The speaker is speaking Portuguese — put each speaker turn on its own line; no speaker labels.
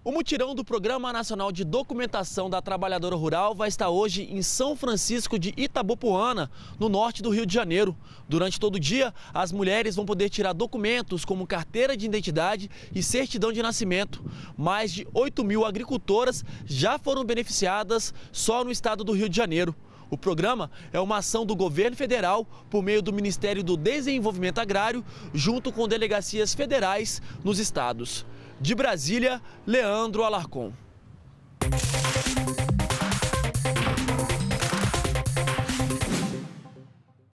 O mutirão do Programa Nacional de Documentação da Trabalhadora Rural vai estar hoje em São Francisco de Itabopuana, no norte do Rio de Janeiro. Durante todo o dia, as mulheres vão poder tirar documentos como carteira de identidade e certidão de nascimento. Mais de 8.000 agricultoras já foram beneficiadas só no estado do Rio de Janeiro. O programa é uma ação do governo federal por meio do Ministério do Desenvolvimento Agrário, junto com delegacias federais nos estados. De Brasília, Leandro Alarcon.